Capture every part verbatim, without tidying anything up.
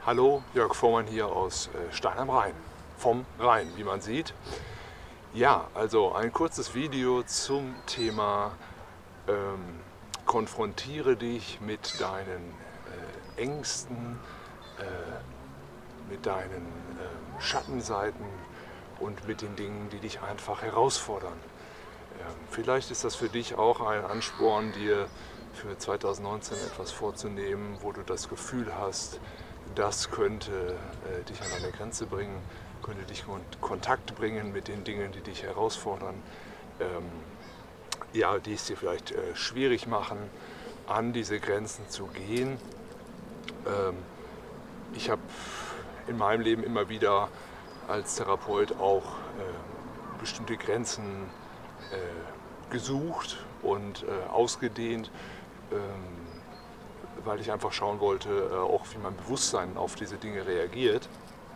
Hallo, Jörg Vormann hier aus äh, Stein am Rhein, vom Rhein, wie man sieht. Ja, also ein kurzes Video zum Thema ähm, konfrontiere dich mit deinen äh, Ängsten, äh, mit deinen äh, Schattenseiten und mit den Dingen, die dich einfach herausfordern. Ähm, vielleicht ist das für dich auch ein Ansporn, dir für zweitausendneunzehn etwas vorzunehmen, wo du das Gefühl hast, das könnte äh, dich an eine Grenze bringen, könnte dich in Kontakt bringen mit den Dingen, die dich herausfordern, ähm, ja, die es dir vielleicht äh, schwierig machen, an diese Grenzen zu gehen. Ähm, ich habe in meinem Leben immer wieder als Therapeut auch äh, bestimmte Grenzen äh, gesucht und äh, ausgedehnt, ähm, weil ich einfach schauen wollte, äh, auch wie mein Bewusstsein auf diese Dinge reagiert.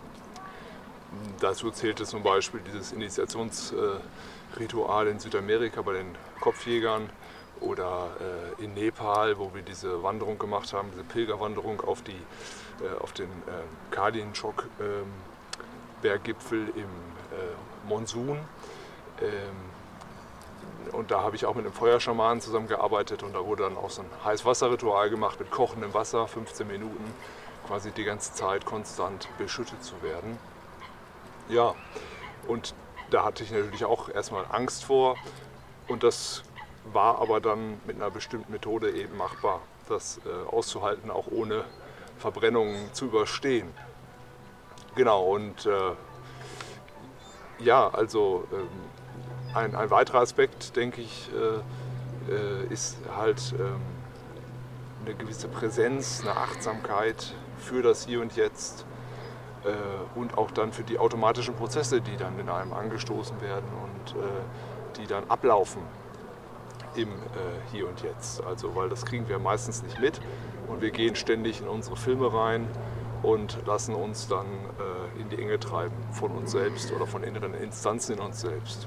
Dazu zählte zum Beispiel dieses Initiationsritual in Südamerika bei den Kopfjägern oder äh, in Nepal, wo wir diese Wanderung gemacht haben, diese Pilgerwanderung auf, die, äh, auf den äh, Kalininchok-Berggipfel im äh, Monsun. Ähm, Und da habe ich auch mit einem Feuerschamanen zusammengearbeitet und da wurde dann auch so ein Heißwasserritual gemacht mit kochendem Wasser, fünfzehn Minuten, quasi die ganze Zeit konstant beschüttet zu werden. Ja, und da hatte ich natürlich auch erstmal Angst vor und das war aber dann mit einer bestimmten Methode eben machbar, das äh, auszuhalten, auch ohne Verbrennungen zu überstehen. Genau, und äh, ja, also ähm, Ein, ein weiterer Aspekt, denke ich, äh, äh, ist halt ähm, eine gewisse Präsenz, eine Achtsamkeit für das Hier und Jetzt äh, und auch dann für die automatischen Prozesse, die dann in einem angestoßen werden und äh, die dann ablaufen im äh, Hier und Jetzt. Also, weil das kriegen wir meistens nicht mit und wir gehen ständig in unsere Filme rein und lassen uns dann äh, in die Enge treiben von uns selbst oder von inneren Instanzen in uns selbst.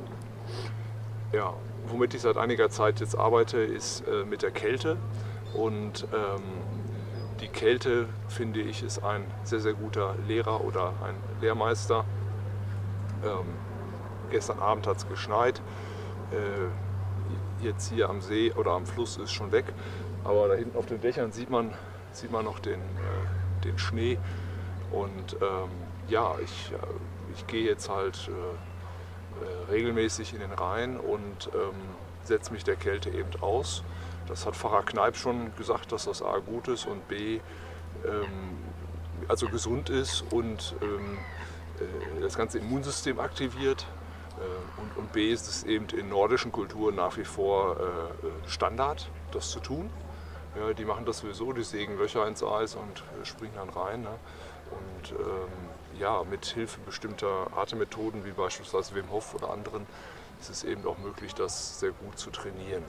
Ja, womit ich seit einiger Zeit jetzt arbeite, ist äh, mit der Kälte. Und ähm, die Kälte, finde ich, ist ein sehr, sehr guter Lehrer oder ein Lehrmeister. Ähm, gestern Abend hat es geschneit. Äh, jetzt hier am See oder am Fluss ist schon weg. Aber da hinten auf den Dächern sieht man, sieht man noch den, äh, den Schnee. Und ähm, ja, ich, äh, ich gehe jetzt halt Äh, regelmäßig in den Rhein und ähm, setze mich der Kälte eben aus. Das hat Pfarrer Kneip schon gesagt, dass das A gut ist und B ähm, also gesund ist und ähm, äh, das ganze Immunsystem aktiviert. Äh, und, und B ist es eben in nordischen Kulturen nach wie vor äh, Standard, das zu tun. Ja, die machen das sowieso, die sägen Löcher ins Eis und äh, springen dann rein. Ne? Und ähm, ja, mit Hilfe bestimmter Atemmethoden, wie beispielsweise Wim Hof oder anderen, ist es eben auch möglich, das sehr gut zu trainieren.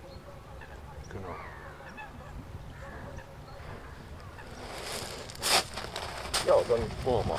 Genau. Ja, dann wollen wir mal.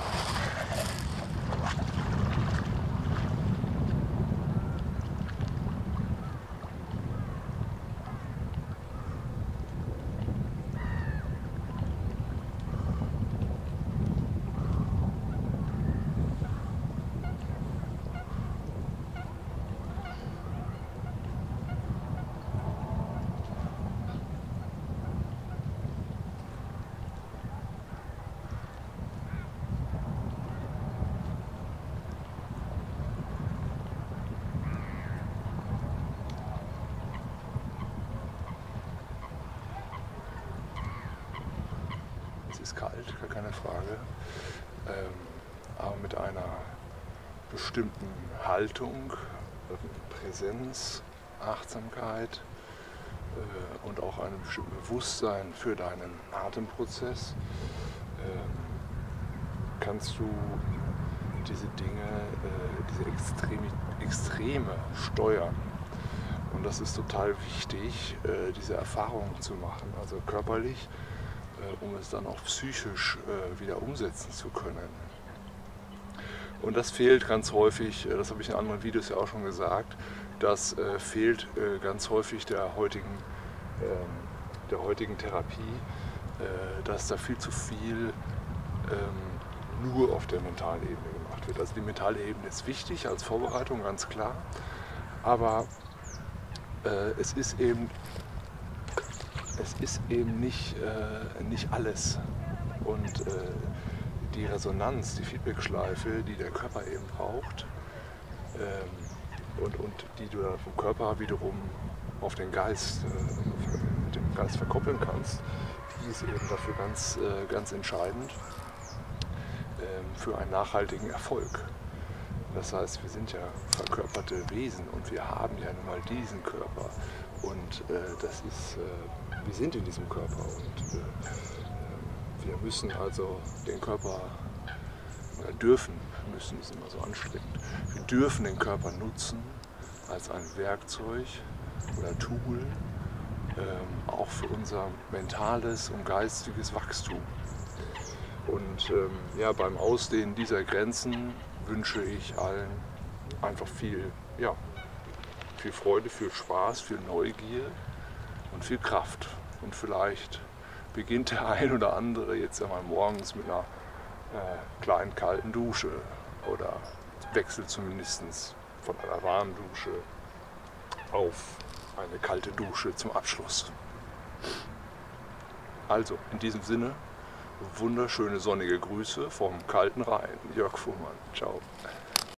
Es ist kalt, gar keine Frage, ähm, aber mit einer bestimmten Haltung, Präsenz, Achtsamkeit äh, und auch einem bestimmten Bewusstsein für deinen Atemprozess ähm, kannst du diese Dinge, äh, diese Extreme, Extreme steuern. Und das ist total wichtig, äh, diese Erfahrung zu machen, also körperlich, um es dann auch psychisch äh, wieder umsetzen zu können. Und das fehlt ganz häufig, das habe ich in anderen Videos ja auch schon gesagt, das äh, fehlt äh, ganz häufig der heutigen, äh, der heutigen Therapie, äh, dass da viel zu viel ähm, nur auf der mentalen Ebene gemacht wird. Also die mentale Ebene ist wichtig als Vorbereitung, ganz klar, aber äh, es ist eben, es ist eben nicht, äh, nicht alles. Und äh, die Resonanz, die Feedbackschleife, die der Körper eben braucht, ähm, und, und die du dann vom Körper wiederum auf den Geist, äh, mit dem Geist verkoppeln kannst, die ist eben dafür ganz, äh, ganz entscheidend äh, für einen nachhaltigen Erfolg. Das heißt, wir sind ja verkörperte Wesen und wir haben ja nun mal diesen Körper. Und äh, das ist, äh, wir sind in diesem Körper und äh, wir müssen also den Körper, oder dürfen, müssen ist immer so anstrengend, wir dürfen den Körper nutzen als ein Werkzeug oder Tool, ähm, auch für unser mentales und geistiges Wachstum. Und ähm, ja, beim Ausdehnen dieser Grenzen wünsche ich allen einfach viel, ja, viel Freude, viel Spaß, viel Neugier und viel Kraft. Und vielleicht beginnt der ein oder andere jetzt einmal morgens mit einer äh, kleinen kalten Dusche oder wechselt zumindest von einer warmen Dusche auf eine kalte Dusche zum Abschluss. Also in diesem Sinne, wunderschöne sonnige Grüße vom kalten Rhein. Jörg Fuhrmann. Ciao.